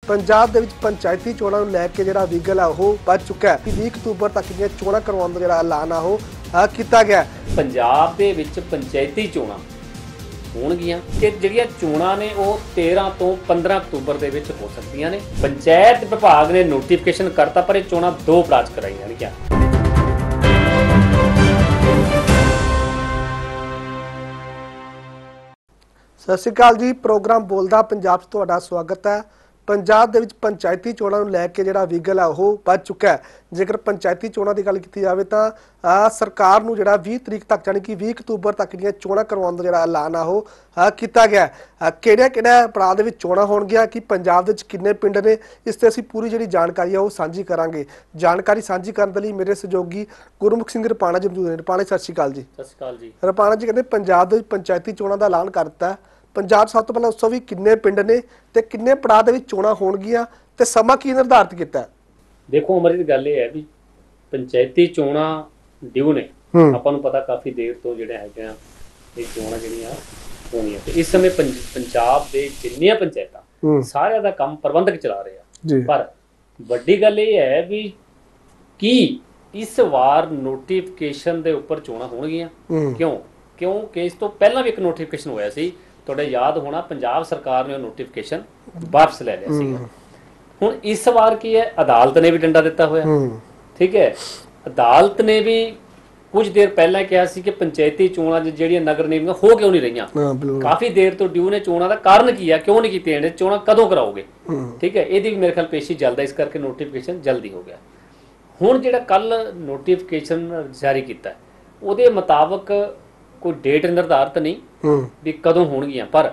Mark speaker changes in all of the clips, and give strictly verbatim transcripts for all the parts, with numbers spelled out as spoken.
Speaker 1: पंजाब ਦੇ ਵਿੱਚ ਪੰਚਾਇਤੀ ਚੋਣਾਂ ਨੂੰ ਲੈ ਕੇ ਜਿਹੜਾ ਵਿਗਲ ਆ ਉਹ ਵੱਧ ਚੁੱਕਾ ਹੈ। ਵੀਹ ਅਕਤੂਬਰ ਤੱਕ ਦੀਆਂ ਚੋਣਾਂ ਕਰਵਾਉਣ ਦਾ ਜਿਹੜਾ ਐਲਾਨ ਆ ਉਹ ਕੀਤਾ ਗਿਆ।
Speaker 2: ਪੰਜਾਬ ਦੇ ਵਿੱਚ ਪੰਚਾਇਤੀ ਚੋਣਾਂ ਹੋਣਗੀਆਂ ਤੇ ਜਿਹੜੀਆਂ ਚੋਣਾਂ ਨੇ ਉਹ तेरह ਤੋਂ पंद्रह ਅਕਤੂਬਰ ਦੇ ਵਿੱਚ ਹੋ ਸਕਦੀਆਂ ਨੇ। ਪੰਚਾਇਤ ਵਿਭਾਗ ਨੇ ਨੋਟੀਫਿਕੇਸ਼ਨ ਕਰਤਾ ਪਰ ਇਹ ਚੋਣਾਂ ਦੋ ਪੜਾਅ 'ਚ ਕਰਾਈਆਂ ਜਾਣਗੀਆਂ।
Speaker 1: ਸਤਿ ਸ਼੍ਰੀ ਅਕਾਲ ਜੀ, ਪ੍ਰੋਗਰਾਮ ਬੋਲਦਾ ਪੰਜਾਬ 'ਚ ਤੁਹਾਡਾ ਸਵਾਗਤ ਹੈ। ਪੰਜਾਬ ਦੇ ਵਿੱਚ ਪੰਚਾਇਤੀ ਚੋਣਾਂ ਨੂੰ ਲੈ ਕੇ ਜਿਹੜਾ ਵਿਗਲ ਆ ਉਹ ਵੱਧ ਚੁੱਕਾ ਹੈ। ਜੇਕਰ ਪੰਚਾਇਤੀ ਚੋਣਾਂ ਦੀ ਗੱਲ ਕੀਤੀ ਜਾਵੇ ਤਾਂ ਸਰਕਾਰ ਨੂੰ ਜਿਹੜਾ ਵੀਹ ਤਰੀਕ ਤੱਕ ਜਾਣੀ ਕਿ ਵੀਹ ਅਕਤੂਬਰ ਤੱਕ ਦੀਆਂ ਚੋਣਾਂ ਕਰਵਾਉਣ ਦਾ ਜਿਹੜਾ ਐਲਾਨ ਆ ਉਹ ਕੀਤਾ ਗਿਆ। ਕਿਹੜਿਆ ਕਿਹੜਾ ਪੜਾਅ ਦੇ ਵਿੱਚ ਚੋਣਾਂ ਹੋਣਗੀਆਂ, ਕਿ ਪੰਜਾਬ ਦੇ ਵਿੱਚ ਕਿੰਨੇ ਪਿੰਡ ਨੇ, ਇਸ ਤੇ ਅਸੀਂ ਪੂਰੀ ਜਿਹੜੀ ਜਾਣਕਾਰੀ ਆ ਉਹ ਸਾਂਝੀ ਕਰਾਂਗੇ। ਜਾਣਕਾਰੀ ਸਾਂਝੀ ਕਰਨ ਦੇ ਲਈ ਮੇਰੇ ਸਹਿਯੋਗੀ ਗੁਰਮੁਖ ਸਿੰਘ ਰਪਾਣਾ ਜੀ ਮੌਜੂਦ ਨੇ। ਰਪਾਣਾ ਸਤਿ ਸ਼੍ਰੀ ਅਕਾਲ ਜੀ।
Speaker 2: ਸਤਿ ਸ਼੍ਰੀ ਅਕਾਲ ਜੀ।
Speaker 1: ਰਪਾਣਾ ਜੀ ਕਹਿੰਦੇ ਪੰਜਾਬ ਦੇ ਵਿੱਚ ਪੰਚਾਇਤੀ ਚੋਣਾਂ ਦਾ ਐਲਾਨ ਕਰਤਾ। ਪੰਜਾਬ ਸਭ ਤੋਂ ਪਹਿਲਾਂ ਦੱਸੋ ਵੀ ਕਿੰਨੇ ਪਿੰਡ ਨੇ ਤੇ ਕਿੰਨੇ ਪੜਾਅ ਦੇ ਵਿੱਚ ਚੋਣਾਂ ਹੋਣਗੀਆਂ ਤੇ ਸਮਾਂ ਕੀ ਨਿਰਧਾਰਿਤ ਕੀਤਾ ਹੈ?
Speaker 2: ਦੇਖੋ ਅਮਰਿਤ, ਗੱਲ ਇਹ ਹੈ ਵੀ ਪੰਚਾਇਤੀ ਚੋਣਾਂ ਡਿਊ ਨੇ, ਆਪਾਂ ਨੂੰ ਪਤਾ ਕਾਫੀ ਦੇਰ ਤੋਂ ਜਿਹੜੇ ਹੈਗੇ ਆ ਇਹ ਚੋਣਾਂ ਜਿਹੜੀਆਂ ਹੋਣੀਆਂ ਤੇ ਇਸ ਸਮੇਂ ਪੰਜਾਬ ਦੇ ਜਿੰਨੀਆਂ ਪੰਚਾਇਤਾਂ ਸਾਰਿਆਂ ਦਾ ਕੰਮ ਪ੍ਰਬੰਧਕ ਚਲਾ ਰਹੇ ਆ। ਪਰ ਵੱਡੀ ਗੱਲ ਇਹ ਹੈ ਵੀ ਕੀ ਇਸ ਵਾਰ ਨੋਟੀਫਿਕੇਸ਼ਨ ਦੇ ਉੱਪਰ ਚੋਣਾਂ ਹੋਣਗੀਆਂ। ਕਿਉਂ? ਕਿਉਂਕਿ ਇਸ ਤੋਂ ਪਹਿਲਾਂ ਵੀ ਇੱਕ ਨੋਟੀਫਿਕੇਸ਼ਨ ਹੋਇਆ ਸੀ, ਤੁਹਾਡੇ ਯਾਦ ਹੋਣਾ, ਪੰਜਾਬ ਸਰਕਾਰ ਨੇ ਉਹ ਨੋਟੀਫਿਕੇਸ਼ਨ ਵਾਪਸ ਲੈ ਲਿਆ ਸੀਗਾ। ਹੁਣ ਇਸ ਵਾਰ ਕੀ ਹੈ, ਅਦਾਲਤ ਨੇ ਵੀ ਡੰਡਾ ਦਿੱਤਾ ਹੋਇਆ। ਠੀਕ ਹੈ, ਅਦਾਲਤ ਨੇ ਵੀ ਕੁਝ ਦੇਰ ਪਹਿਲਾਂ ਕਿਹਾ ਸੀ ਕਿ ਪੰਚਾਇਤੀ ਚੋਣਾਂ ਜਿਹੜੀਆਂ ਨਗਰ ਨਿਗਮ ਹੋ ਕਿਉਂ ਨਹੀਂ ਰਹੀਆਂ, ਕਾਫੀ ਦੇਰ ਤੋਂ ਡਿਊ ਨੇ ਚੋਣਾਂ ਦਾ ਕਾਰਨ ਕੀ ਹੈ, ਕਿਉਂ ਨਹੀਂ ਕੀਤੀਆਂ ਜਾਂਦੀਆਂ, ਚੋਣਾਂ ਕਦੋਂ ਕਰਾਓਗੇ। ਠੀਕ ਹੈ, ਇਹਦੀ ਵੀ ਮੇਰੇ ਖਿਆਲ ਪੇਸ਼ੀ ਜਲਦੀ, ਇਸ ਕਰਕੇ ਨੋਟੀਫਿਕੇਸ਼ਨ ਜਲਦੀ ਹੋ ਗਿਆ। ਹੁਣ ਜਿਹੜਾ ਕੱਲ ਨੋਟੀਫਿਕੇਸ਼ਨ ਜਾਰੀ ਕੀਤਾ ਉਹਦੇ ਮੁਤਾਬਕ ਕੋਈ ਡੇਟ ਨਿਰਧਾਰਿਤ ਨਹੀਂ ਵੀ ਕਦੋਂ ਹੋਣਗੀਆਂ, ਪਰ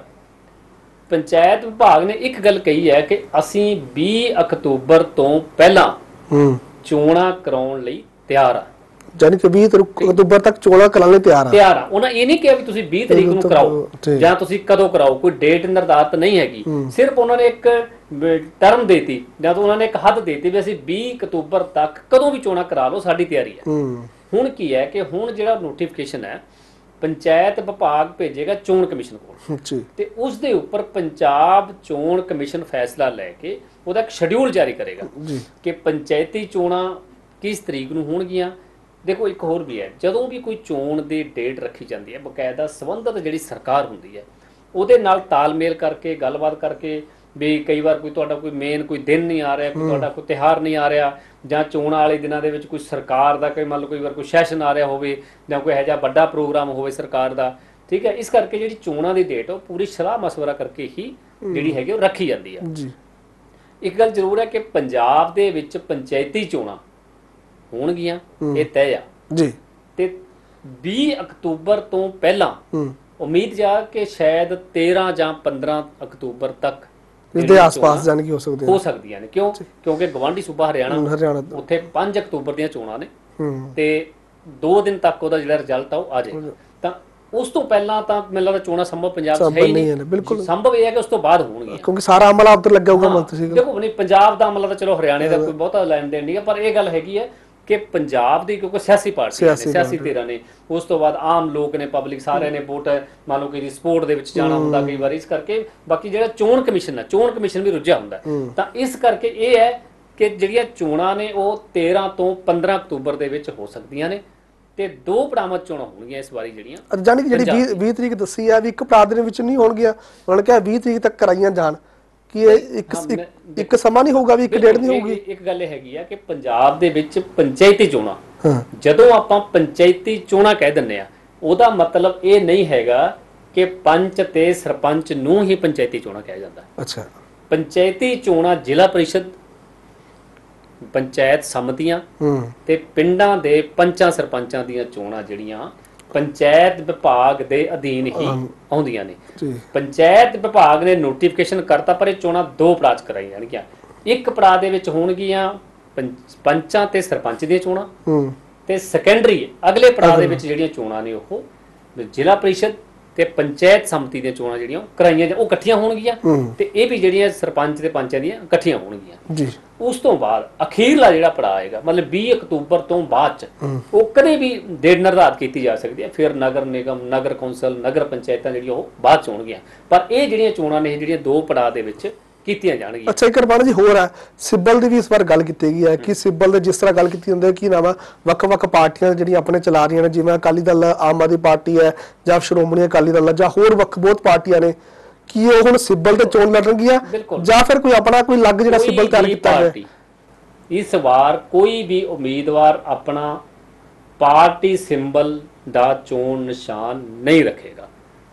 Speaker 2: ਪੰਚਾਇਤ ਵਿਭਾਗ ਨੇ ਇੱਕ ਗੱਲ ਕਹੀ ਹੈ ਕਿ ਅਸੀਂ ਵੀਹ ਅਕਤੂਬਰ ਤੋਂ ਪਹਿਲਾਂ ਚੋਣਾਂ ਕਰਾਉਣ ਲਈ ਤਿਆਰ ਆ। ਜਾਨੀ ਕਿ ਵੀਹ ਅਕਤੂਬਰ ਤੱਕ ਚੋਣਾਂ ਕਰਾਉਣ ਲਈ ਤਿਆਰ ਆ ਤਿਆਰ ਆ ਉਹਨਾਂ ਇਹ ਨਹੀਂ ਕਿਹਾ ਵੀ ਤੁਸੀਂ ਵੀਹ ਤਰੀਕ ਨੂੰ ਕਰਾਓ ਜਾਂ ਤੁਸੀਂ ਕਦੋਂ ਕਰਾਓ, ਕੋਈ ਡੇਟ ਨਿਰਧਾਰਿਤ ਨਹੀਂ ਹੈਗੀ। ਸਿਰਫ ਉਹਨਾਂ ਨੇ ਇੱਕ ਟਰਮ ਦੇਤੀ ਜਾਂ ਤਾਂ ਉਹਨਾਂ ਨੇ ਇੱਕ ਹੱਦ ਦੇਤੀ ਵੀ ਅਸੀਂ ਵੀਹ ਅਕਤੂਬਰ ਤੱਕ ਕਦੋਂ ਵੀ ਚੋਣਾਂ ਕਰਾ ਲਓ, ਸਾਡੀ ਤਿਆਰੀ ਹੈ। ਹੁਣ ਕੀ ਹੈ ਕਿ ਹੁਣ ਜਿਹੜਾ ਨੋਟੀਫਿਕੇਸ਼ਨ ਹੈ ਪੰਚਾਇਤ ਵਿਭਾਗ ਭੇਜੇਗਾ ਚੋਣ ਕਮਿਸ਼ਨ ਕੋਲ ਤੇ ਉਸ ਦੇ ਉੱਪਰ ਪੰਜਾਬ ਚੋਣ ਕਮਿਸ਼ਨ ਫੈਸਲਾ ਲੈ ਕੇ ਉਹਦਾ ਇੱਕ ਸ਼ਡਿਊਲ ਜਾਰੀ ਕਰੇਗਾ ਕਿ ਪੰਚਾਇਤੀ ਚੋਣਾਂ ਕਿਸ ਤਰੀਕ ਨੂੰ ਹੋਣਗੀਆਂ। ਦੇਖੋ ਇੱਕ ਹੋਰ ਵੀ ਹੈ, ਜਦੋਂ ਵੀ ਕੋਈ ਚੋਣ ਦੀ ਡੇਟ ਰੱਖੀ ਜਾਂਦੀ ਹੈ ਬਕਾਇਦਾ ਸੰਬੰਧਿਤ ਜਿਹੜੀ ਸਰਕਾਰ ਹੁੰਦੀ ਹੈ ਉਹਦੇ ਨਾਲ ਤਾਲਮੇਲ ਕਰਕੇ ਗੱਲਬਾਤ ਕਰਕੇ ਵੀ ਕਈ ਵਾਰ ਕੋਈ ਤੁਹਾਡਾ ਕੋਈ ਮੇਨ ਕੋਈ ਦਿਨ ਨਹੀਂ ਆ ਰਿਹਾ, ਕੋਈ ਤੁਹਾਡਾ ਕੋਈ ਤਿਉਹਾਰ ਨਹੀਂ ਆ ਰਿਹਾ, ਜਾਂ ਚੋਣਾਂ ਵਾਲੇ ਦਿਨਾਂ ਦੇ ਵਿੱਚ ਕੋਈ ਸਰਕਾਰ ਦਾ ਕੋਈ ਮੰਨ ਲਓ ਕਈ ਵਾਰ ਕੋਈ ਸੈਸ਼ਨ ਆ ਰਿਹਾ ਹੋਵੇ ਜਾਂ ਕੋਈ ਇਹੋ ਜਿਹਾ ਵੱਡਾ ਪ੍ਰੋਗਰਾਮ ਹੋਵੇ ਸਰਕਾਰ ਦਾ। ਠੀਕ ਹੈ, ਇਸ ਕਰਕੇ ਜਿਹੜੀ ਚੋਣਾਂ ਦੀ ਡੇਟ ਉਹ ਪੂਰੀ ਸਲਾਹ ਮਸ਼ਵਰਾ ਕਰਕੇ ਹੀ ਜਿਹੜੀ ਹੈਗੀ ਉਹ ਰੱਖੀ ਜਾਂਦੀ ਹੈ। ਇੱਕ ਗੱਲ ਜ਼ਰੂਰ ਹੈ ਕਿ ਪੰਜਾਬ ਦੇ ਵਿੱਚ ਪੰਚਾਇਤੀ ਚੋਣਾਂ ਹੋਣਗੀਆਂ, ਇਹ ਤੈਅ ਆ ਜੀ। ਤੇ ਵੀਹ ਅਕਤੂਬਰ ਤੋਂ ਪਹਿਲਾਂ ਉਮੀਦ ਜਾ ਕਿ ਸ਼ਾਇਦ तेरह ਜਾਂ पंद्रह ਅਕਤੂਬਰ ਤੱਕ
Speaker 1: ਇਸਦੇ ਆਸ-ਪਾਸ ਜਾਣ ਕੀ ਹੋ ਸਕਦੇ
Speaker 2: ਹੋ ਸਕਦੀਆਂ ਨੇ। ਕਿਉਂ? ਕਿਉਂਕਿ ਗਵਾਂਢੀ ਸੂਬਾ ਹਰਿਆਣਾ ਹਰਿਆਣਾ ਉੱਥੇ ਪੰਜ ਅਕਤੂਬਰ ਦੀਆਂ ਚੋਣਾਂ ਨੇ ਤੇ ਦੋ ਦਿਨ ਤੱਕ ਉਹਦਾ ਜਿਹੜਾ ਰਿਜ਼ਲਟ ਆ ਉਹ ਆ ਜਾਏ। ਤਾਂ ਉਸ ਤੋਂ ਪਹਿਲਾਂ ਤਾਂ ਮੈਨੂੰ ਲੱਗਦਾ ਚੋਣਾਂ ਸੰਭਵ ਪੰਜਾਬ 'ਚ ਹੈ ਹੀ ਨਹੀਂ। ਬਿਲਕੁਲ ਸੰਭਵ ਇਹ ਹੈ ਕਿ ਉਸ ਤੋਂ ਬਾਅਦ ਹੋਣਗੀਆਂ, ਕਿਉਂਕਿ ਸਾਰਾ ਅਮਲਾ ਉੱਧਰ ਲੱਗਾ ਹੋਊਗਾ ਮੰਤਰੀ ਸੀਗਾ। ਦੇਖੋ ਨਹੀਂ, ਪੰਜਾਬ ਦਾ ਅਮਲਾ ਤਾਂ ਚਲੋ ਹਰਿਆਣੇ ਦਾ ਕੋਈ ਬਹੁਤਾ ਲੈਣ ਦੇਣ ਨਹੀਂ ਹੈ, ਪਰ ਇਹ ਗੱਲ ਹੈਗੀ ਹੈ ਕਿ ਪੰਜਾਬ ਦੀ ਕਿਉਂਕਿ ਸਿਆਸੀ ਪਾਰਟੀ ਨੇ, ਸਿਆਸੀ ਧਿਰਾਂ ਨੇ, ਉਸ ਤੋਂ ਬਾਅਦ ਆਮ ਲੋਕ ਨੇ, ਪਬਲਿਕ ਸਾਰਿਆਂ ਨੇ ਵੋਟ ਮੰਨ ਲਓ ਕਿ ਸਪੋਰਟ ਦੇ ਵਿੱਚ ਜਾਣਾ ਹੁੰਦਾ ਕਈ ਵਾਰ, ਇਸ ਕਰਕੇ ਬਾਕੀ ਜਿਹੜਾ ਚੋਣ ਕਮਿਸ਼ਨ ਹੈ ਚੋਣ ਕਮਿਸ਼ਨ ਵੀ ਰੁੱਝਿਆ ਹੁੰਦਾ। ਤਾਂ ਇਸ ਕਰਕੇ ਇਹ ਹੈ ਕਿ ਜਿਹੜੀਆਂ ਚੋਣਾਂ ਨੇ ਉਹ तेरह ਤੋਂ पंद्रह ਅਕਤੂਬਰ ਦੇ ਵਿੱਚ ਹੋ ਸਕਦੀਆਂ ਨੇ ਤੇ ਦੋ ਪੜਾਵਾਂ ਚੋਣਾਂ ਹੋਣਗੀਆਂ ਇਸ ਵਾਰੀ ਜਿਹੜੀਆਂ। ਜਾਨੀ ਕਿ ਜਿਹੜੀ ਵੀਹ ਤਰੀਕ ਦੱਸੀ ਆ ਵੀ ਇੱਕ ਪੜਾਅ ਦੇ ਵਿੱਚ ਨਹੀਂ ਹੋਣਗੀਆਂ, ਉਹਨਾਂ ਨੇ ਕਿਹਾ ਵੀਹ ਤਰੀਕ ਤੱਕ ਕਰਾਈਆਂ ਜਾਣ, ਕਿ ਇਹ ਇੱਕ ਇੱਕ ਸਮਾਂ ਨਹੀਂ ਹੋਊਗਾ ਵੀ ਇੱਕ ਡੇਟ ਨਹੀਂ ਹੋਊਗੀ। ਇੱਕ ਗੱਲ ਇਹ ਹੈਗੀ ਆ ਕਿ ਪੰਜਾਬ ਦੇ ਵਿੱਚ ਪੰਚਾਇਤੀ ਚੋਣਾਂ, ਜਦੋਂ ਆਪਾਂ ਪੰਚਾਇਤੀ ਚੋਣਾਂ ਕਹਿ ਦਿੰਦੇ ਆ ਉਹਦਾ ਮਤਲਬ ਇਹ ਨਹੀਂ ਹੈਗਾ ਕਿ ਪੰਚ ਤੇ ਸਰਪੰਚ ਨੂੰ ਹੀ ਪੰਚਾਇਤੀ ਚੋਣਾਂ ਕਿਹਾ ਜਾਂਦਾ। ਅੱਛਾ, ਪੰਚਾਇਤੀ ਚੋਣਾਂ ਜ਼ਿਲ੍ਹਾ ਪਰਿਸ਼ਦ, ਪੰਚਾਇਤ ਸਮਤੀਆਂ ਤੇ ਪਿੰਡਾਂ ਦੇ ਪੰਚਾਂ ਸਰਪੰਚਾਂ ਦੀਆਂ ਚੋਣਾਂ ਜਿਹੜੀਆਂ ਪੰਚਾਇਤ ਵਿਭਾਗ ਦੇ ਅਧੀਨ ਹੀ ਆਉਂਦੀਆਂ ਨੇ। ਪੰਚਾਇਤ ਵਿਭਾਗ ਨੇ ਨੋਟੀਫਿਕੇਸ਼ਨ ਕਰਤਾ ਪਰ ਇਹ ਚੋਣਾਂ ਦੋ ਪੜਾਅ 'ਚ ਕਰਾਈਆਂ ਜਾਣਗੀਆਂ। ਇੱਕ ਪੜਾਅ ਦੇ ਵਿੱਚ ਹੋਣਗੀਆਂ ਪੰਚਾਂ ਤੇ ਸਰਪੰਚ ਦੀਆਂ ਚੋਣਾਂ ਤੇ ਸੈਕੰਡਰੀ ਅਗਲੇ ਪੜਾਅ ਦੇ ਵਿੱਚ ਜਿਹੜੀਆਂ ਚੋਣਾਂ ਨੇ ਉਹ ਜ਼ਿਲ੍ਹਾ ਪਰਿਸ਼ਦ ਤੇ ਪੰਚਾਇਤ ਸਮਤੀ ਦੀਆਂ ਚੋਣਾਂ ਜਿਹੜੀਆਂ ਕਰਾਈਆਂ ਉਹ ਇਕੱਠੀਆਂ ਹੋਣਗੀਆਂ ਤੇ ਇਹ ਵੀ ਜਿਹੜੀਆਂ ਸਰਪੰਚ ਤੇ ਪੰਚਾਂ ਦੀਆਂ ਇਕੱਠੀਆਂ ਹੋਣਗੀਆਂ ਜੀ। ਉਸ ਤੋਂ ਬਾਅਦ ਅਖੀਰਲਾ ਜਿਹੜਾ ਪੜਾਅ ਆਏਗਾ ਮਤਲਬ ਵੀਹ ਅਕਤੂਬਰ ਤੋਂ ਬਾਅਦ ਚ ਉਹ ਕਦੇ ਵੀ ਡੇਟ ਨਿਰਧਾਰਿਤ ਕੀਤੀ ਜਾ ਸਕਦੀ ਹੈ। ਫਿਰ ਨਗਰ ਨਿਗਮ, ਨਗਰ ਕੌਂਸਲ, ਨਗਰ ਪੰਚਾਇਤਾਂ ਜਿਹੜੀਆਂ ਉਹ ਬਾਅਦ ਚ ਹੋਣਗੀਆਂ। ਪਰ ਇਹ ਜਿਹੜੀਆਂ ਚੋਣਾਂ ਨੇ ਜਿਹੜੀਆਂ ਦੋ ਪੜਾਅ ਦੇ ਵਿੱਚ ਕੀਤੀਆਂ ਜਾਣਗੀਆਂ।
Speaker 1: ਅੱਛਾ ਇੱਕ ਰਪਾਲ ਜੀ ਹੋਰ ਹੈ, ਸਿੱਬਲ ਦੀ ਵੀ ਇਸ ਵਾਰ ਗੱਲ ਕੀਤੀ ਗਈ ਹੈ ਕਿ ਸਿੱਬਲ ਦੇ ਜਿਸ ਤਰ੍ਹਾਂ ਗੱਲ ਕੀਤੀ ਹੁੰਦੀ ਹੈ ਕਿ ਨਾਮ ਵੱਖ-ਵੱਖ ਪਾਰਟੀਆਂ ਜਿਹੜੀਆਂ ਆਪਣੇ ਚਲਾ ਰਹੀਆਂ ਨੇ, ਜਿਵੇਂ ਅਕਾਲੀ ਦਲ, ਆਮ ਆਦਮੀ ਪਾਰਟੀ ਹੈ ਜਾਂ ਸ਼੍ਰੋਮਣੀ ਅਕਾਲੀ ਦਲ ਜਾਂ ਹੋਰ ਵੱਖ ਬਹੁਤ ਪਾਰਟੀਆਂ ਨੇ, ਕੀ ਉਹ ਹੁਣ ਸਿੱਬਲ ਤੇ ਚੋਣ ਲੜਨਗੀਆਂ ਜਾਂ ਫਿਰ ਕੋਈ ਆਪਣਾ ਕੋਈ ਅਲੱਗ ਜਿਹੜਾ ਸਿੱਬਲ ਤਿਆਰ ਕੀਤਾ ਹੈ?
Speaker 2: ਇਸ ਵਾਰ ਕੋਈ ਵੀ ਉਮੀਦਵਾਰ ਆਪਣਾ ਪਾਰਟੀ ਸਿੰਬਲ ਦਾ ਚੋਣ ਨਿਸ਼ਾਨ ਨਹੀਂ ਰੱਖੇਗਾ।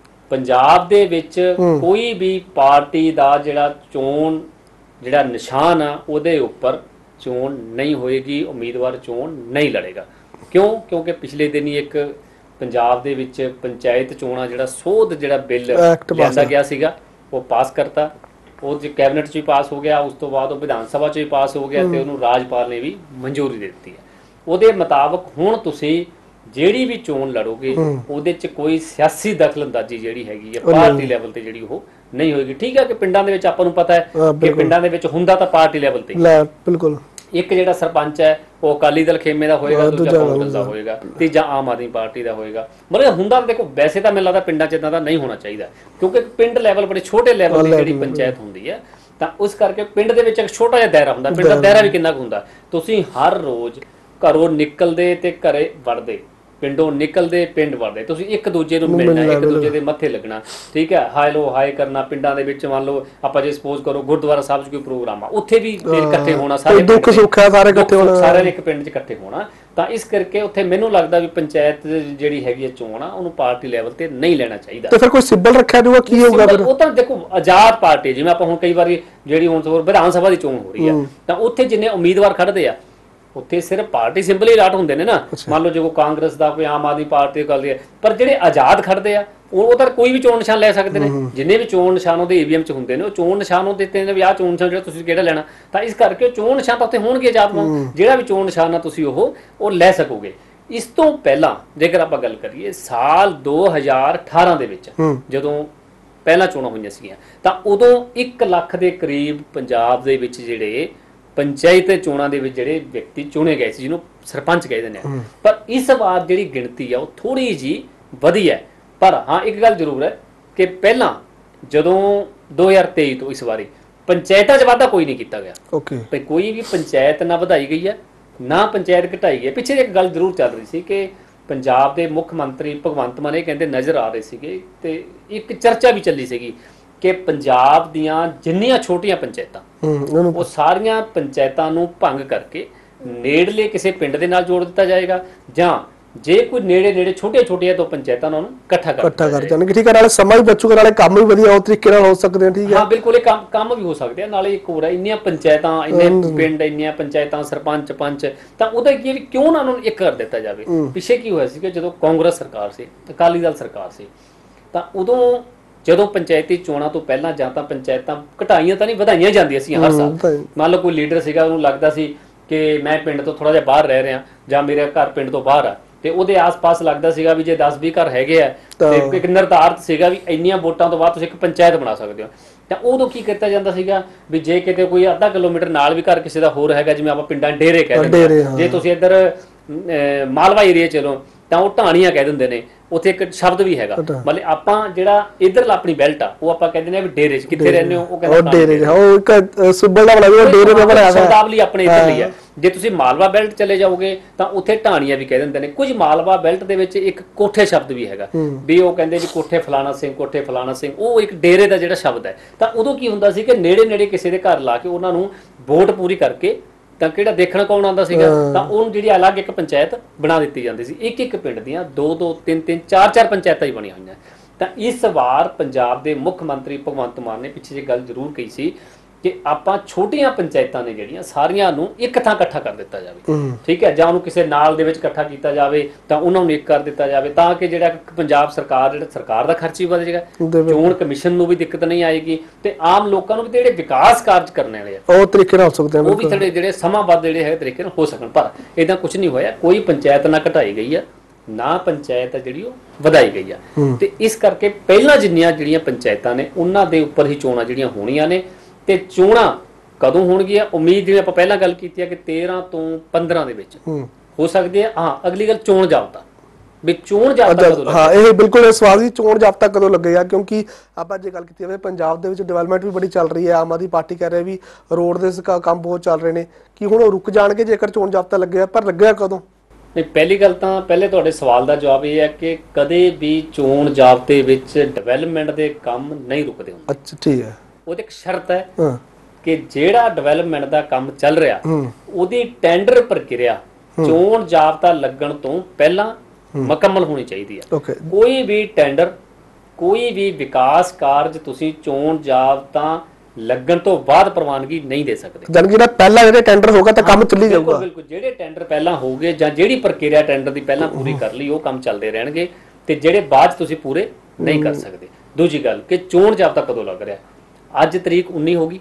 Speaker 2: ਪੰਜਾਬ ਦੇ ਵਿੱਚ ਕੋਈ ਵੀ ਪਾਰਟੀ ਦਾ ਜਿਹੜਾ ਚੋਣ ਜਿਹੜਾ ਨਿਸ਼ਾਨ ਆ ਉਹਦੇ ਉੱਪਰ ਚੋਣ ਨਹੀਂ ਹੋਏਗੀ, ਉਮੀਦਵਾਰ ਚੋਣ ਨਹੀਂ ਲੜੇਗਾ। ਕਿਉਂ? ਕਿਉਂਕਿ ਪਿਛਲੇ ਦਿਨ ਹੀ ਇੱਕ ਪੰਜਾਬ ਦੇ ਵਿੱਚ ਪੰਚਾਇਤ ਚੋਣਾਂ ਜਿਹੜਾ ਸੋਧ ਜਿਹੜਾ ਬਿੱਲ ਲਿਆਂਦਾ ਗਿਆ ਸੀਗਾ ਉਹ ਪਾਸ ਕਰਤਾ, ਉਹ ਜੇ ਕੈਬਨਿਟ 'ਚ ਵੀ ਪਾਸ ਹੋ ਗਿਆ, ਉਸ ਤੋਂ ਬਾਅਦ ਉਹ ਵਿਧਾਨ ਸਭਾ 'ਚ ਵੀ ਪਾਸ ਹੋ ਗਿਆ ਤੇ ਉਹਨੂੰ ਰਾਜਪਾਲ ਨੇ ਵੀ ਮਨਜ਼ੂਰੀ ਦੇ ਦਿੱਤੀ ਹੈ। ਉਹਦੇ ਮੁਤਾਬਕ ਹੁਣ ਤੁਸੀਂ ਜਿਹੜੀ ਵੀ ਚੋਣ ਲੜੋਗੇ ਉਹਦੇ 'ਚ ਕੋਈ ਸਿਆਸੀ ਦਖਲਅੰਦਾਜ਼ੀ ਜਿਹੜੀ ਹੈਗੀ ਹੈ ਪਾਰਟੀ ਲੈਵਲ ਤੇ ਜਿਹੜੀ ਉਹ ਨਹੀਂ ਹੋਏਗੀ। ਠੀਕ ਹੈ ਕਿ ਪਿੰਡਾਂ ਦੇ ਵਿੱਚ ਆਪਾਂ ਨੂੰ ਪਤਾ ਹੈ ਕਿ ਪਿੰਡਾਂ ਦੇ ਵਿੱਚ ਹੁੰਦਾ ਤਾਂ ਪਾਰਟੀ ਲੈਵਲ ਤੇ
Speaker 1: ਬਿਲਕੁਲ, ਇੱਕ
Speaker 2: ਜਿਹੜਾ ਸਰਪੰਚ ਹੈ ਉਹ ਅਕਾਲੀ ਦਲ ਖੇਮੇ ਦਾ ਹੋਏਗਾ, ਦੂਜਾ ਕਾਂਗਰਸ ਦਾ ਹੋਏਗਾ, ਤੀਜਾ ਆਮ ਆਦਮੀ ਪਾਰਟੀ ਦਾ ਹੋਏਗਾ। ਮਤਲਬ ਹੁੰਦਾ ਦੇਖੋ ਵੈਸੇ ਤਾਂ ਮੈਨੂੰ ਲੱਗਦਾ ਪਿੰਡਾਂ 'ਚ ਇਦਾਂ ਦਾ ਨਹੀਂ ਹੋਣਾ ਚਾਹੀਦਾ, ਕਿਉਂਕਿ ਪਿੰਡ ਲੈਵਲ ਬੜੇ ਛੋਟੇ ਲੈਵਲ ਦੀ ਜਿਹੜੀ ਪੰਚਾਇਤ ਹੁੰਦੀ ਹੈ ਤਾਂ ਉਸ ਕਰਕੇ ਪਿੰਡ ਦੇ ਵਿੱਚ ਇੱਕ ਛੋਟਾ ਜਿਹਾ ਦਾਇਰਾ ਹੁੰਦਾ। ਪਿੰਡ ਦਾ ਦਾਇਰਾ ਵੀ ਕਿੰਨਾ ਕੁ ਹੁੰਦਾ, ਤੁਸੀਂ ਹਰ ਰੋਜ਼ ਘਰੋਂ ਨਿਕਲਦੇ ਤੇ ਘਰੇ ਵੜਦੇ, ਪਿੰਡੋਂ ਨਿਕਲਦੇ ਪਿੰਡ ਵੜਦੇ, ਤੁਸੀਂ ਇੱਕ ਦੂਜੇ ਨੂੰ ਮਿਲਣਾ, ਇੱਕ ਦੂਜੇ ਦੇ ਮੱਥੇ ਲੱਗਣਾ, ਠੀਕ ਹੈ, ਹਾਏ ਲੋ ਹਾਏ ਕਰਨਾ। ਪਿੰਡਾਂ ਦੇ ਵਿੱਚ ਮੰਨ ਲਓ ਆਪਾਂ ਜੇ ਸਪੋਜ਼ ਕਰੋ ਗੁਰਦੁਆਰਾ ਸਾਹਿਬ 'ਚ ਕੋਈ ਪ੍ਰੋਗਰਾਮ ਆ, ਉੱਥੇ ਵੀ ਇਕੱਠੇ ਹੋਣਾ, ਸਾਰੇ
Speaker 1: ਦੁੱਖ ਸੁੱਖ ਹੈ ਸਾਰੇ ਇਕੱਠੇ ਹੋਣਾ,
Speaker 2: ਸਾਰਿਆਂ ਨੇ ਇੱਕ ਪਿੰਡ 'ਚ ਇਕੱਠੇ ਹੋਣਾ। ਤਾਂ ਇਸ ਕਰਕੇ ਉੱਥੇ ਮੈਨੂੰ ਲੱਗਦਾ ਵੀ ਪੰਚਾਇਤ ਜਿਹੜੀ ਹੈਗੀ ਹੈ ਚੋਣ ਆ ਉਹਨੂੰ ਪਾਰਟੀ ਲੈਵਲ ਤੇ ਨਹੀਂ ਲੈਣਾ ਚਾਹੀਦਾ।
Speaker 1: ਤੇ ਫਿਰ ਕੋਈ ਸਿੰਬਲ ਰੱਖਿਆ ਜਾਊਗਾ, ਕੀ ਹੋਊਗਾ ਫਿਰ?
Speaker 2: ਉਹ ਤਾਂ ਦੇਖੋ ਆਜ਼ਾਦ ਪਾਰਟੀ, ਜਿਵੇਂ ਆਪਾਂ ਹੁਣ ਕਈ ਵਾਰੀ ਜਿਹੜੀ ਹੁਣ ਵਿਧਾਨ ਸਭਾ ਦੀ ਚੋਣ ਹੋ ਰਹੀ ਆ ਤਾਂ ਉੱਥੇ ਜਿੰਨੇ ਉਮੀਦਵਾਰ ਖੜਦੇ ਆ ਉੱਥੇ ਸਿਰਫ ਪਾਰਟੀ ਸਿੰਬਲ ਹੀ ਅਲਾਟ ਹੁੰਦੇ ਨੇ ਨਾ। ਮੰਨ ਲਓ ਜੇ ਕੋਈ ਕਾਂਗਰਸ ਦਾ, ਕੋਈ ਆਮ ਆਦਮੀ ਪਾਰਟੀ ਕਰਦੀ ਹੈ, ਪਰ ਜਿਹੜੇ ਆਜ਼ਾਦ ਖੜਦੇ ਆ ਉਹ ਤਾਂ ਕੋਈ ਵੀ ਚੋਣ ਨਿਸ਼ਾਨ ਲੈ ਸਕਦੇ ਨੇ। ਜਿੰਨੇ ਵੀ ਚੋਣ ਨਿਸ਼ਾਨ ਉਹਦੇ ਈਵੀਐਮ 'ਚ ਹੁੰਦੇ ਨੇ ਉਹ ਚੋਣ ਨਿਸ਼ਾਨ ਉਹ ਦਿੱਤੇ ਨੇ ਵੀ ਆਹ ਚੋਣ ਨਿਸ਼ਾਨ ਜਿਹੜਾ ਤੁਸੀਂ ਕਿਹੜਾ ਲੈਣਾ, ਤਾਂ ਇਸ ਕਰਕੇ ਚੋਣ ਨਿਸ਼ਾਨ ਤਾਂ ਉੱਥੇ ਹੋਣਗੇ ਆਜ਼ਾਦ ਨੂੰ, ਜਿਹੜਾ ਵੀ ਚੋਣ ਨਿਸ਼ਾਨ ਆ ਤੁਸੀਂ ਉਹ ਉਹ ਲੈ ਸਕੋਗੇ। ਇਸ ਤੋਂ ਪਹਿਲਾਂ ਜੇਕਰ ਆਪਾਂ ਗੱਲ ਕਰੀਏ ਸਾਲ ਦੋ ਹਜ਼ਾਰ ਅਠਾਰਾਂ ਦੇ ਵਿੱਚ ਜਦੋਂ ਪਹਿਲਾਂ ਚੋਣਾਂ ਹੋਈਆਂ ਸੀਗੀਆਂ ਤਾਂ ਉਦੋਂ ਇੱਕ ਲੱਖ ਦੇ ਕਰੀਬ ਪੰਜਾਬ ਦੇ ਵਿੱਚ ਜਿਹੜੇ ਪੰਚਾਇਤ ਚੋਣਾਂ ਦੇ ਵਿੱਚ ਜਿਹੜੇ ਵਿਅਕਤੀ ਚੁਣੇ ਗਏ ਸੀ, ਜਿਹਨੂੰ ਸਰਪੰਚ ਕਹਿੰਦੇ ਨੇ, ਪਰ ਇਸ ਵਾਰ ਜਿਹੜੀ ਗਿਣਤੀ ਆ ਉਹ ਥੋੜੀ ਜੀ ਵਧੀ ਹੈ। ਪਰ ਹਾਂ ਇੱਕ ਗੱਲ ਜ਼ਰੂਰ ਹੈ ਕਿ ਪਹਿਲਾਂ ਜਦੋਂ ਦੋ ਹਜ਼ਾਰ ਤੇਈ ਤੋਂ ਇਸ ਵਾਰੀ ਪੰਚਾਇਤਾਂ 'ਚ ਵਾਧਾ ਕੋਈ ਨਹੀਂ ਕੀਤਾ ਗਿਆ। ਓਕੇ, ਕੋਈ ਵੀ ਪੰਚਾਇਤ ਨਾ ਵਧਾਈ ਗਈ ਹੈ ਨਾ ਪੰਚਾਇਤ ਘਟਾਈ ਗਈ ਹੈ। ਪਿੱਛੇ ਇੱਕ ਗੱਲ ਜ਼ਰੂਰ ਚੱਲ ਰਹੀ ਸੀ ਕਿ ਪੰਜਾਬ ਦੇ ਮੁੱਖ ਮੰਤਰੀ ਭਗਵੰਤ ਮਾਨ ਇਹ ਕਹਿੰਦੇ ਨਜ਼ਰ ਆ ਰਹੇ ਸੀਗੇ ਤੇ ਇੱਕ ਚਰਚਾ ਵੀ ਚੱਲੀ ਸੀਗੀ ਕਿ ਪੰਜਾਬ ਦੀਆਂ ਜਿੰਨੀਆਂ ਛੋਟੀਆਂ ਪੰਚਾਇਤਾਂ ਉਹ ਸਾਰੀਆਂ ਪੰਚਾਇਤਾਂ ਨੂੰ ਭੰਗ ਕਰਕੇ ਨੇੜਲੇ ਕਿਸੇ ਪਿੰਡ ਦੇ ਨਾਲ ਜੋੜ ਦਿੱਤਾ ਜਾਏਗਾ, ਜਾਂ ਜੇ ਕੋਈ ਨੇੜੇ ਨੇੜੇ ਛੋਟੀਆਂ ਛੋਟੀਆਂ ਤੋਂ ਪੰਚਾਇਤਾਂ ਨੂੰ ਇਕੱਠਾ ਕਰ ਇਕੱਠਾ ਕਰ ਜਾਣਗੇ। ਠੀਕ ਹੈ, ਨਾਲੇ ਸਮਾਂ ਵੀ ਬਚੂਗਾ, ਨਾਲੇ ਕੰਮ ਵੀ ਵਧੀਆ ਉਸ ਤਰੀਕੇ ਨਾਲ ਹੋ ਸਕਦੇ ਆ। ਠੀਕ ਹੈ, ਹਾਂ ਬਿਲਕੁਲ, ਇਹ ਕੰਮ ਕੰਮ ਵੀ ਹੋ ਸਕਦੇ ਆ। ਨਾਲੇ ਇੱਕ ਹੋਰ ਹੈ, ਇੰਨੀਆਂ ਪੰਚਾਇਤਾਂ, ਇੰਨੇ ਪਿੰਡ, ਇੰਨੀਆਂ ਪੰਚਾਇਤਾਂ, ਸਰਪੰਚ ਪੰਚ, ਤਾਂ ਉਹਦਾ ਕੀ ਵੀ ਕਿਉਂ ਨਾ ਉਹਨਾਂ ਨੂੰ ਇੱਕ ਕਰ ਦਿੱਤਾ ਜਾਵੇ। ਪਿੱਛੇ ਕੀ ਹੋਇਆ ਸੀ ਕਿ ਜਦੋਂ ਕਾਂਗਰਸ ਸਰਕਾਰ ਸੀ, ਅਕਾਲੀ ਦਲ ਸਰਕਾਰ ਸੀ, ਤਾਂ ਉਦੋਂ ਜਦੋਂ ਪੰਚਾਇਤੀ ਚੋਣਾਂ ਤੋਂ ਪਹਿਲਾਂ ਜਾਂ ਤਾਂ ਪੰਚਾਇਤਾਂ ਘਟਾਈਆਂ ਤਾਂ ਨਹੀਂ ਵਧਾਈਆਂ ਜਾਂਦੀਆਂ ਸੀ ਹਰ ਸਾਲ। ਮੰਨ ਲਓ ਕੋਈ ਲੀਡਰ ਸੀਗਾ, ਉਹਨੂੰ ਲੱਗਦਾ ਸੀ ਕਿ ਮੈਂ ਪਿੰਡ ਤੋਂ ਥੋੜਾ ਜਿਹਾ ਬਾਹਰ ਰਹਿ ਰਿਹਾ ਜਾਂ ਮੇਰਾ ਘਰ ਪਿੰਡ ਤੋਂ ਬਾਹਰ ਆ, ਤੇ ਉਹਦੇ ਆਸ-ਪਾਸ ਲੱਗਦਾ ਸੀਗਾ ਵੀ ਜੇ ਦਸ ਵੀਹ ਘਰ ਹੈਗੇ ਆ ਤੇ ਇੱਕ ਨਿਰਧਾਰਤ ਸੀਗਾ ਵੀ ਇੰਨੀਆਂ ਵੋਟਾਂ ਤੋਂ ਬਾਅਦ ਤੁਸੀਂ ਇੱਕ ਪੰਚਾਇਤ ਬਣਾ ਸਕਦੇ ਹੋ। ਤਾਂ ਉਦੋਂ ਕੀ ਕੀਤਾ ਜਾਂਦਾ ਸੀਗਾ ਵੀ ਜੇ ਕਿਤੇ ਕੋਈ ਅੱਧਾ ਕਿਲੋਮੀਟਰ ਨਾਲ ਵੀ ਘਰ ਕਿਸੇ ਦਾ ਹੋਰ ਹੈਗਾ, ਜਿਵੇਂ ਆਪਾਂ ਪਿੰਡਾਂ ਡੇਰੇ ਕਹਿ ਦਿੰਦੇ ਹਾਂ, ਜੇ ਤੁਸੀਂ ਇੱਧਰ ਮਾਲਵਾ ਏਰੀਆ ਚਲੋ ਤਾਂ ਉਹ ਢਾਣੀਆਂ ਕਹਿ ਦਿੰਦੇ ਨੇ, ਉੱਥੇ ਇੱਕ ਸ਼ਬਦ ਵੀ ਹੈਗਾ। ਮਤਲਬ ਆਪਾਂ ਜਿਹੜਾ ਇੱਧਰਲਾ ਆਪਣੀ ਬੈਲਟ ਆ ਉਹ ਆਪਾਂ ਕਹਿੰਦੇ ਨੇ ਵੀ ਡੇਰੇ 'ਚ ਕਿੱਥੇ ਰਹਿੰਦੇ ਹੋ, ਉਹ ਕਹਿੰਦੇ ਡੇਰੇ 'ਚ, ਉਹ ਇੱਕ ਸੁਬਲ ਦਾ ਬਣਾਇਆ ਡੇਰੇ ਦਾ ਬਣਾਇਆ ਹੋਇਆ ਸ਼ਬਦਾਵਲੀ ਆਪਣੇ ਇੱਧਰ ਲਈ ਹੈ। ਜੇ ਤੁਸੀਂ ਮਾਲਵਾ ਬੈਲਟ ਚਲੇ ਜਾਓਗੇ ਤਾਂ ਉੱਥੇ ਢਾਣੀਆਂ ਵੀ ਕਹਿ ਦਿੰਦੇ ਨੇ। ਕੁਝ ਮਾਲਵਾ ਬੈਲਟ ਦੇ ਵਿੱਚ ਇੱਕ ਕੋਠੇ ਸ਼ਬਦ ਵੀ ਹੈਗਾ ਵੀ ਉਹ ਕਹਿੰਦੇ ਵੀ ਕੋਠੇ ਫਲਾਣਾ ਸਿੰਘ, ਕੋਠੇ ਫਲਾਣਾ ਸਿੰਘ, ਉਹ ਇੱਕ ਡੇਰੇ ਦਾ ਜਿਹੜਾ ਸ਼ਬਦ ਹੈ। ਤਾਂ ਉਦੋਂ ਕੀ ਹੁੰਦਾ ਸੀ ਕਿ ਨੇੜੇ ਨੇੜੇ ਕਿਸੇ ਦੇ ਘਰ ਲਾ ਕੇ ਉਹਨਾਂ ਨੂੰ ਵੋਟ ਪੂਰੀ ਕਰਕੇ ਤਾਂ ਕਿਹੜਾ ਦੇਖਣ ਕੌਣ ਆਉਂਦਾ ਸੀਗਾ ਤਾਂ ਉਹਨੂੰ ਜਿਹੜੀ ਅਲੱਗ ਇੱਕ ਪੰਚਾਇਤ ਬਣਾ ਦਿੱਤੀ ਜਾਂਦੀ ਸੀ। ਇੱਕ ਇੱਕ ਪਿੰਡ ਦੀਆਂ ਦੋ ਦੋ ਤਿੰਨ ਤਿੰਨ ਚਾਰ ਚਾਰ ਪੰਚਾਇਤਾਂ ਹੀ ਬਣੀਆਂ ਹੋਈਆਂ। ਤਾਂ ਇਸ ਵਾਰ ਪੰਜਾਬ ਦੇ ਮੁੱਖ ਮੰਤਰੀ ਭਗਵੰਤ ਮਾਨ ਨੇ ਪਿੱਛੇ ਜਿਹੀ ਗੱਲ ਜ਼ਰੂਰ ਕਹੀ ਸੀ ਕਿ ਆਪਾਂ ਛੋਟੀਆਂ ਪੰਚਾਇਤਾਂ ਨੇ ਜਿਹੜੀਆਂ ਸਾਰੀਆਂ ਨੂੰ ਇੱਕ ਥਾਂ ਇਕੱਠਾ ਕਰ ਦਿੱਤਾ ਜਾਵੇ। ਠੀਕ ਹੈ, ਜਾਂ ਉਹਨੂੰ ਕਿਸੇ ਨਾਲ ਦੇ ਵਿੱਚ ਇਕੱਠਾ ਕੀਤਾ ਜਾਵੇ ਤਾਂ ਉਹਨਾਂ ਨੂੰ ਇੱਕ ਕਰ ਦਿੱਤਾ ਜਾਵੇ, ਤਾਂ ਕਿ ਜਿਹੜਾ ਪੰਜਾਬ ਸਰਕਾਰ ਜਿਹੜਾ ਸਰਕਾਰ ਦਾ ਖਰਚ ਵੀ ਵਧ ਜਾਏਗਾ, ਚੋਣ ਕਮਿਸ਼ਨ ਨੂੰ ਵੀ ਦਿੱਕਤ ਨਹੀਂ ਆਏਗੀ ਤੇ ਆਮ ਲੋਕਾਂ ਨੂੰ ਵੀ ਜਿਹੜੇ ਵਿਕਾਸ ਕਾਰਜ ਕਰਨੇ ਵਾਲੇ ਆ ਉਹ ਤਰੀਕੇ ਨਾਲ ਹੋ ਸਕਦੇ ਆ, ਉਹ ਵੀ ਥੋੜੇ ਜਿਹੜੇ ਸਮਾਂ ਵੱਧ ਜਿਹੜੇ ਹੈ ਤਰੀਕੇ ਨਾਲ ਹੋ ਸਕਣ। ਪਰ ਇਦਾਂ ਕੁਝ ਨਹੀਂ ਹੋਇਆ, ਕੋਈ ਪੰਚਾਇਤ ਨਾ ਘਟਾਈ ਗਈ ਆ ਨਾ ਪੰਚਾਇਤ ਜਿਹੜੀ ਉਹ ਵਧਾਈ ਗਈ ਆ। ਤੇ ਇਸ ਕਰਕੇ ਪਹਿਲਾਂ ਜਿੰਨੀਆਂ ਜਿਹੜੀਆਂ ਪੰਚਾਇਤਾਂ ਨੇ ਉਹਨਾਂ ਦੇ ਉੱਪਰ ਹੀ ਚੋਣਾਂ ਜਿਹੜੀਆਂ ਹੋਣੀਆਂ ਨੇ। ਤੇ ਚੋਣਾਂ ਕਦੋਂ ਹੋਣਗੀਆਂ? ਉਮੀਦ ਜਿਵੇਂ ਆਪਾਂ ਪਹਿਲਾਂ ਗੱਲ ਕੀਤੀ ਹੈ ਕਿ ਤੇਰਾਂ ਤੋਂ ਪੰਦਰਾਂ ਦੇ ਵਿੱਚ ਹੋ ਸਕਦੀ ਹੈ। ਹਾਂ, ਅਗਲੀ ਗੱਲ ਚੋਣ ਜਾਬਤਾ, ਵੀ ਚੋਣ ਜਾਬਤਾ ਕਦੋਂ
Speaker 1: ਹਾਂ ਇਹ ਬਿਲਕੁਲ ਇਹ ਸਵਾਲ ਜੀ, ਚੋਣ ਜਾਬਤਾ ਕਦੋਂ ਲੱਗੇਗਾ? ਕਿਉਂਕਿ ਆਪਾਂ ਜੇ ਗੱਲ ਕੀਤੀ ਜਾਵੇ ਪੰਜਾਬ ਦੇ ਵਿੱਚ ਡਿਵੈਲਪਮੈਂਟ ਵੀ ਬੜੀ ਚੱਲ ਰਹੀ ਹੈ। ਆਮ ਆਦਮੀ ਪਾਰਟੀ ਕਹਿ ਰਿਹਾ ਵੀ ਰੋਡ ਦੇ ਕੰਮ ਬਹੁਤ ਚੱਲ ਰਹੇ ਨੇ, ਕਿ ਹੁਣ ਉਹ ਰੁਕ ਜਾਣਗੇ ਜੇਕਰ ਚੋਣ ਜਾਬਤਾ ਲੱਗਿਆ? ਪਰ ਲੱਗਿਆ ਕਦੋਂ?
Speaker 2: ਨਹੀਂ, ਪਹਿਲੀ ਗੱਲ ਤਾਂ ਪਹਿਲੇ ਤੁਹਾਡੇ ਸਵਾਲ ਦਾ ਜਵਾਬ ਇਹ ਹੈ ਕਿ ਕਦੇ ਵੀ ਚੋਣ ਜਾਬਤੇ ਵਿੱਚ ਡਿਵੈਲਪਮੈਂਟ ਦੇ ਕੰਮ ਨਹੀਂ ਰੁਕਦੇ ਹੁੰਦੇ।
Speaker 1: ਅੱਛਾ, ਠੀਕ ਹੈ।
Speaker 2: ਉਹਦੀ ਇੱਕ ਸ਼ਰਤ ਹੈ ਕਿ ਜਿਹੜਾ ਡਿਵੈਲਪਮੈਂਟ ਦਾ ਕੰਮ ਚੱਲ ਰਿਹਾ ਉਹਦੀ ਟੈਂਡਰ ਪ੍ਰਕਿਰਿਆ ਚੋਣ ਜਾਬਤਾ ਲੱਗਣ ਤੋਂ ਪਹਿਲਾਂ ਮੁਕੰਮਲ ਹੋਣੀ ਚਾਹੀਦੀ ਹੈ। ਕੋਈ ਵੀ ਟੈਂਡਰ, ਕੋਈ ਵੀ ਵਿਕਾਸ ਕਾਰਜ ਤੁਸੀਂ ਚੋਣ ਜਾਬਤਾ ਲੱਗਣ ਤੋਂ ਬਾਅਦ ਪ੍ਰਵਾਨਗੀ ਨਹੀਂ ਦੇ ਸਕਦੇ।
Speaker 1: ਜਾਨੀ ਜਿਹੜਾ ਪਹਿਲਾਂ ਜਿਹੜੇ ਟੈਂਡਰ ਹੋਗਾ ਤਾਂ ਕੰਮ ਚੱਲੀ ਜਾਊਗਾ।
Speaker 2: ਬਿਲਕੁਲ, ਜਿਹੜੇ ਟੈਂਡਰ ਪਹਿਲਾਂ ਹੋਗੇ ਜਾਂ ਜਿਹੜੀ ਪ੍ਰਕਿਰਿਆ ਟੈਂਡਰ ਦੀ ਪਹਿਲਾਂ ਪੂਰੀ ਕਰ ਲਈ ਉਹ ਕੰਮ ਚੱਲਦੇ ਰਹਿਣਗੇ, ਤੇ ਜਿਹੜੇ ਬਾਅਦ ਤੁਸੀਂ ਪੂਰੇ ਨਹੀਂ ਕਰ ਸਕਦੇ। ਦੂਜੀ ਗੱਲ ਕਿ ਚੋਣ ਜਾਬਤਾ ਕਦੋਂ ਲੱਗ ਰਿਹਾ? ਅੱਜ ਤਰੀਕ ਉੱਨੀ ਹੋ ਗਈ,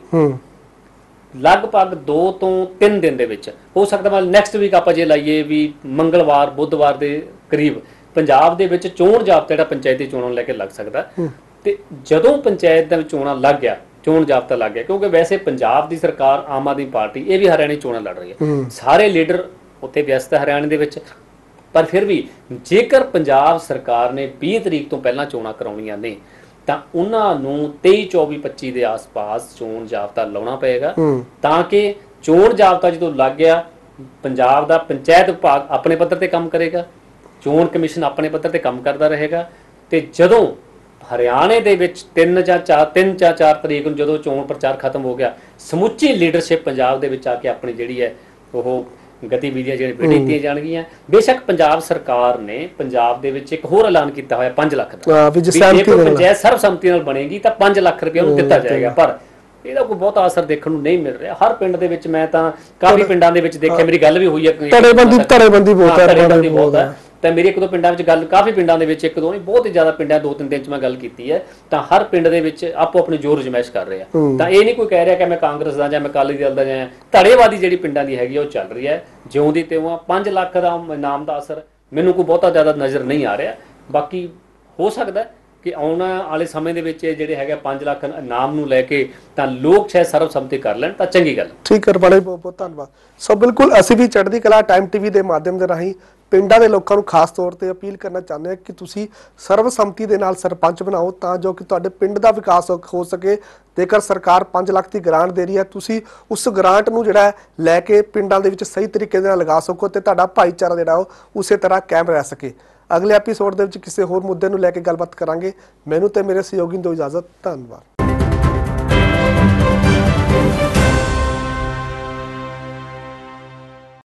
Speaker 2: ਲਗਭਗ ਦੋ ਤੋਂ ਤਿੰਨ ਦਿਨ ਦੇ ਵਿੱਚ, ਹੋ ਸਕਦਾ ਮੈਂ ਨੈਕਸਟ ਵੀਕ ਆਪਾਂ ਜੇ ਲਾਈਏ ਵੀ ਮੰਗਲਵਾਰ ਬੁੱਧਵਾਰ ਦੇ ਕਰੀਬ ਪੰਜਾਬ ਦੇ ਵਿੱਚ ਚੋਣ ਜਾਬਤਾ ਜਿਹੜਾ ਪੰਚਾਇਤੀ ਚੋਣਾਂ ਨੂੰ ਲੈ ਕੇ ਲੱਗ ਸਕਦਾ। ਤੇ ਜਦੋਂ ਪੰਚਾਇਤ ਦੇ ਵਿੱਚ ਚੋਣਾਂ ਲੱਗ ਗਿਆ, ਚੋਣ ਜਾਬਤਾ ਲੱਗ ਗਿਆ, ਕਿਉਂਕਿ ਵੈਸੇ ਪੰਜਾਬ ਦੀ ਸਰਕਾਰ ਆਮ ਆਦਮੀ ਪਾਰਟੀ ਇਹ ਵੀ ਹਰਿਆਣੇ ਚੋਣਾਂ ਲੜ ਰਹੀ ਹੈ, ਸਾਰੇ ਲੀਡਰ ਉੱਥੇ ਵਿਅਸਤ ਹਰਿਆਣੇ ਦੇ ਵਿੱਚ, ਪਰ ਫਿਰ ਵੀ ਜੇਕਰ ਪੰਜਾਬ ਸਰਕਾਰ ਨੇ ਵੀਹ ਤਰੀਕ ਤੋਂ ਪਹਿਲਾਂ ਚੋਣਾਂ ਕਰਾਉਣੀਆਂ ਨੇ ਤਾਂ ਉਹਨਾਂ ਨੂੰ ਤੇਈ ਚੌਵੀ ਪੱਚੀ ਦੇ ਆਸ-ਪਾਸ ਚੋਣ ਜਾਬਤਾ ਲਾਉਣਾ ਪਏਗਾ, ਤਾਂ ਕਿ ਚੋਣ ਜਾਬਤਾ ਜਦੋਂ ਲੱਗ ਗਿਆ ਪੰਜਾਬ ਦਾ ਪੰਚਾਇਤ ਵਿਭਾਗ ਆਪਣੇ ਪੱਧਰ ਤੇ ਕੰਮ ਕਰੇਗਾ, ਚੋਣ ਕਮਿਸ਼ਨ ਆਪਣੇ ਪੱਧਰ ਤੇ ਕੰਮ ਕਰਦਾ ਰਹੇਗਾ, ਤੇ ਜਦੋਂ ਹਰਿਆਣੇ ਦੇ ਵਿੱਚ ਤਿੰਨ ਜਾਂ ਚਾਰ ਤਿੰਨ ਜਾਂ ਚਾਰ ਤਰੀਕ ਨੂੰ ਜਦੋਂ ਚੋਣ ਪ੍ਰਚਾਰ ਖਤਮ ਹੋ ਗਿਆ, ਸਮੁੱਚੀ ਲੀਡਰਸ਼ਿਪ ਪੰਜਾਬ ਦੇ ਵਿੱਚ ਆ ਕੇ ਆਪਣੀ ਜਿਹੜੀ ਹੈ ਉਹ ਗਤੀਵਿਧੀਆਂ ਜਿਹੜੀਆਂ ਬੇੜੀ ਦਿੱਤੀਆਂ ਜਾਣਗੀਆਂ। ਬੇਸ਼ੱਕ ਪੰਜਾਬ ਸਰਕਾਰ ਨੇ ਪੰਜਾਬ ਦੇ ਵਿੱਚ ਇੱਕ ਹੋਰ ਐਲਾਨ ਕੀਤਾ ਹੋਇਆ ਪੰਜ ਲੱਖ ਦਾ, ਜੇ ਕੋਈ ਪੰਚਾਇਤ ਸਰਬਸੰਮਤੀ ਨਾਲ ਬਣੇਗੀ ਤਾਂ ਪੰਜ ਲੱਖ ਰੁਪਏ ਉਹਨੂੰ ਦਿੱਤਾ ਜਾਏਗਾ, ਪਰ ਇਹਦਾ ਕੋਈ ਬਹੁਤਾ ਅਸਰ ਦੇਖਣ ਨੂੰ ਨਹੀਂ ਮਿਲ ਰਿਹਾ। ਹਰ ਪਿੰਡ ਦੇ ਵਿੱਚ ਮੈਂ ਤਾਂ ਕਾਫੀ ਪਿੰਡਾਂ ਦੇ ਵਿੱਚ ਦੇਖਿਆ, ਮੇਰੀ ਗੱਲ ਵੀ ਹੋਈ ਹੈ,
Speaker 1: ਧੜੇਬੰਦੀ ਧੜੇਬੰਦੀ
Speaker 2: ਬਹੁਤ ਹੈ, ਤਾਂ ਮੇਰੀ ਇੱਕ ਦੋ ਪਿੰਡਾਂ ਵਿੱਚ ਗੱਲ, ਕਾਫੀ ਪਿੰਡਾਂ ਦੇ ਵਿੱਚ, ਇੱਕ ਦੋ ਨਹੀਂ ਬਹੁਤ ਹੀ ਜ਼ਿਆਦਾ ਪਿੰਡਾਂ, ਦੋ ਤਿੰਨ ਦਿਨ ਚ ਮੈਂ ਗੱਲ ਕੀਤੀ ਹੈ, ਤਾਂ ਹਰ ਪਿੰਡ ਦੇ ਵਿੱਚ ਆਪੋ ਆਪਣੀ ਜ਼ੋਰ ਅਜ਼ਮਾਇਸ਼ ਕਰ ਰਹੇ ਆ। ਤਾਂ ਇਹ ਨਹੀਂ ਕੋਈ ਕਹਿ ਰਿਹਾ ਕਿ ਮੈਂ ਕਾਂਗਰਸ ਦਾ ਜਾਂ ਮੈਂ ਅਕਾਲੀ ਦਲ ਦਾ ਜਾਂ, ਧੜੇਵਾਦੀ ਜਿਹੜੀ ਪਿੰਡਾਂ ਦੀ ਹੈਗੀ ਉਹ ਚੱਲ ਰਹੀ ਹੈ ਜਿਉਂ ਤੇ ਉਹ ਪੰਜ ਲੱਖ ਦਾ ਇਨਾਮ ਦਾ ਅਸਰ ਮੈਨੂੰ ਕੋਈ ਬਹੁਤਾ ਜ਼ਿਆਦਾ ਨਜ਼ਰ ਨਹੀਂ ਆ ਰਿਹਾ। ਬਾਕੀ ਹੋ ਸਕਦਾ ਕਿ ਆਉਣ ਵਾਲੇ ਸਮੇਂ ਦੇ ਵਿੱਚ ਜਿਹੜੇ ਹੈਗੇ ਪੰਜ ਲੱਖ ਇਨਾਮ ਨੂੰ ਲੈ ਕੇ ਤਾਂ ਲੋਕ ਸ਼ਾਇਦ ਸਰਬਸੰਮਤੀ ਕਰ ਲੈਣ ਤਾਂ ਚੰਗੀ ਗੱਲ।
Speaker 1: ਠੀਕ ਹੈ, ਬੜੇ ਬਹੁਤ ਬਹੁਤ ਧੰਨਵਾਦ। ਸੋ ਬਿਲਕੁਲ ਅਸੀਂ ਵੀ ਚੜ੍ਹਦੀ ਕਲਾ ਟਾਈਮ ਟੀਵੀ ਦੇ ਮਾਧਿਅਮ ਦੇ ਰਾਹੀਂ ਪਿੰਡਾਂ ਦੇ ਲੋਕਾਂ ਨੂੰ ਖਾਸ ਤੌਰ ਤੇ ਅਪੀਲ ਕਰਨਾ ਚਾਹੁੰਦੇ ਹਾਂ ਕਿ ਤੁਸੀਂ ਸਰਬਸੰਮਤੀ ਦੇ ਨਾਲ ਸਰਪੰਚ ਬਣਾਓ, ਤਾਂ ਜੋ ਕਿ ਤੁਹਾਡੇ ਪਿੰਡ ਦਾ ਵਿਕਾਸ ਹੋ ਸਕੇ। ਜੇਕਰ ਸਰਕਾਰ ਪੰਜ ਲੱਖ ਦੀ ਗ੍ਰਾਂਟ ਦੇ ਰਹੀ ਹੈ, ਤੁਸੀਂ ਉਸ ਗ੍ਰਾਂਟ ਨੂੰ ਜਿਹੜਾ ਲੈ ਕੇ ਪਿੰਡਾਂ ਦੇ ਵਿੱਚ ਸਹੀ ਤਰੀਕੇ ਦੇ ਨਾਲ ਲਗਾ ਸਕੋ ਤੇ ਤੁਹਾਡਾ ਭਾਈਚਾਰਾ ਜਿਹੜਾ ਉਹ ਉਸੇ ਤਰ੍ਹਾਂ ਕਾਇਮ ਰਹਿ ਸਕੇ। ਅਗਲੇ ਐਪੀਸੋਡ ਦੇ ਵਿੱਚ ਕਿਸੇ ਹੋਰ ਮੁੱਦੇ ਨੂੰ ਲੈ ਕੇ ਗੱਲਬਾਤ ਕਰਾਂਗੇ। ਮੈਨੂੰ ਤੇ ਮੇਰੇ ਸਹਿਯੋਗੀ ਨੂੰ ਦਿਓ ਇਜਾਜ਼ਤ। ਧੰਨਵਾਦ।